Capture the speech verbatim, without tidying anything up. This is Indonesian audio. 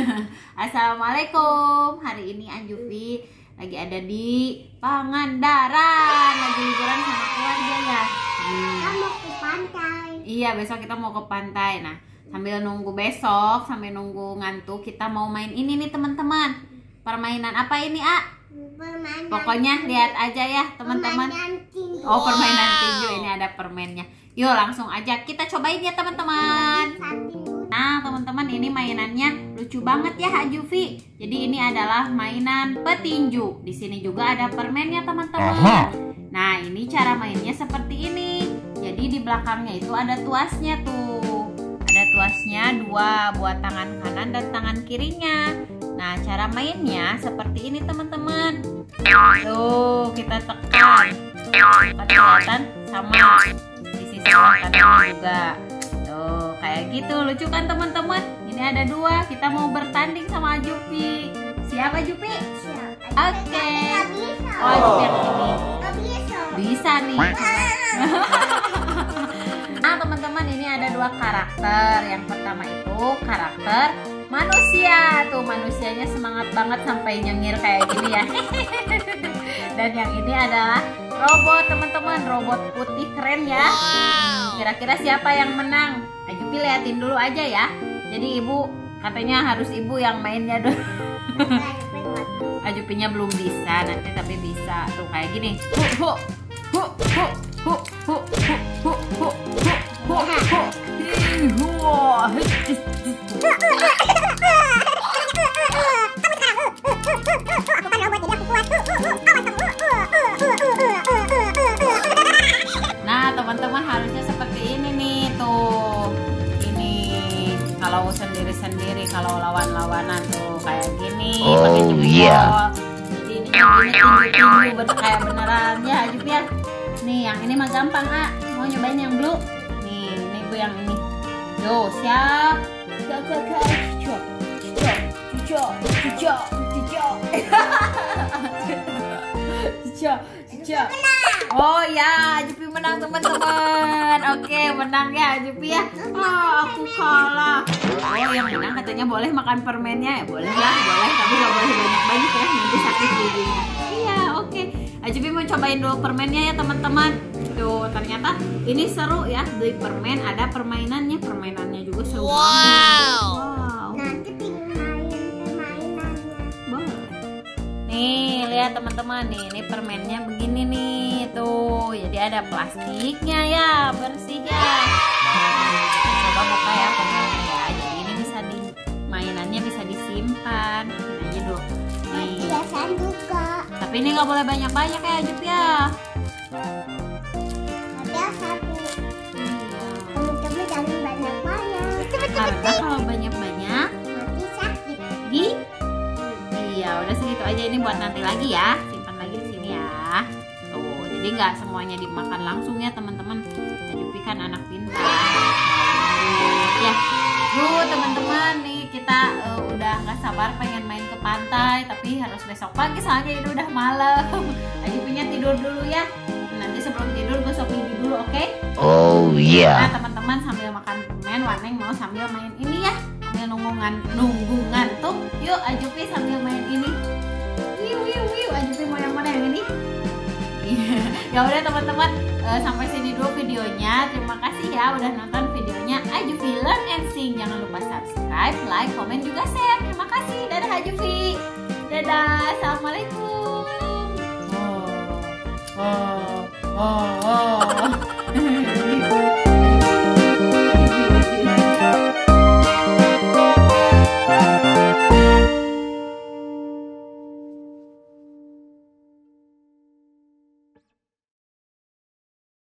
Assalamualaikum. Hari ini Anjufi lagi ada di Pangandaran, lagi liburan sama keluarga ya. Hmm. Kita mau ke pantai. Iya, besok kita mau ke pantai. Nah, sambil nunggu besok, sambil nunggu ngantuk, kita mau main ini nih teman-teman. Permainan apa ini, A? Permainan Pokoknya lihat aja ya teman-teman. Oh, permainan tinju, ini ada permennya. Yuk langsung aja kita cobain ya teman-teman. Nah teman-teman, ini mainannya lucu banget ya Anjufi. Jadi ini adalah mainan petinju. Di sini juga ada permennya teman-teman. Nah ini cara mainnya seperti ini. Jadi di belakangnya itu ada tuasnya tuh. Ada tuasnya dua buat tangan kanan dan tangan kirinya. Nah cara mainnya seperti ini teman-teman. Tuh kita tekan. Kan kelihatan sama di sisi kanannya juga. Tuh kayak gitu, lucu kan teman-teman? Ini ada dua, kita mau bertanding sama Anjufi. Siapa Anjufi? Siap. Oke. Bisa. Oh Anjufi yang ini. Nggak bisa. Bisa nih. Nah teman-teman, ini ada dua karakter. Yang pertama itu karakter manusia. Tuh manusianya semangat banget sampai nyengir kayak gini ya. Dan yang ini adalah robot teman-teman, robot putih keren ya. Kira-kira siapa yang menang? Anjufi liatin dulu aja ya. Jadi ibu katanya harus ibu yang mainnya dulu. Anjufinya belum bisa, nanti tapi bisa. Tuh kayak gini. Hu hu hu hu hu hu hu hu hu hu hu hu. Nah teman-teman, harusnya seperti ini nih tuh. Ini kalau sendiri-sendiri, kalau lawan-lawanan tuh kayak gini. Oh iya. Jadi ini tinju-tinju bener kayak beneran ya Anjufi ya. Nih yang ini mah gampang A. Mau nyobain yang blue? Nih, ini bu yang ini. Yo siap. Gak gak gak. Cucok cucok cucok cucok cucok. Cucok cucok. Oh ya, Anjufi menang teman-teman. Oke, menang ya Anjufi ya. Oh, aku kalah. Oh, yang menang katanya boleh makan permennya ya. Boleh ya, boleh. Tapi gak boleh banyak-banyak ya, nanti sakit giginya. Iya, oke. Anjufi mau cobain dulu permennya ya teman-teman. Tuh, ternyata ini seru ya. Beli permen, ada permainannya. Permainannya juga seru. Wow. Wow. Nanti pengen main permainannya. Boleh. Nih, lihat teman-teman nih, ini permennya begini nih. Tuh, jadi ada plastiknya ya, bersih ya. Kita coba buka ya permennya ya. Jadi ini bisa di mainannya bisa disimpan. Ini aja dulu. Nih. Biasanya juga. Tapi ini nggak boleh banyak-banyak ya, Anjufi ya. Ada satu. Iya. Teman-teman jangan banyak-banyak. Karena kalau banyak-banyak Nanti sakit. di iya, udah segitu aja, ini buat nanti lagi ya. Simpan lagi di sini ya. Tuh, jadi nggak semuanya dimakan langsung ya teman-teman. Anjufi kan anak pintar. Ya, yuk teman-teman nih kita uh, udah nggak sabar pengen main ke pantai, tapi harus besok pagi soalnya ini udah malam. Anjufinya tidur dulu ya. Nanti sebelum tidur gosok gigi dulu, oke? Okay? Oh Nah yeah. teman-teman, sambil makan permen, Waneng mau sambil main ini ya. Sambil nunggu, ngan, nunggu ngantuk. Yuk Anjufi sambil main ini. Wiu wiu wiu. Anjufi mau yang mana, yang ini? Ya udah teman-teman, uh, sampai sini dulu videonya. Terima kasih ya udah nonton videonya Anjufi Learn and Sing. Jangan lupa subscribe, like, komen juga share. Terima kasih. Dadah Anjufi. Dadah. Assalamualaikum. Oh, oh, oh, oh.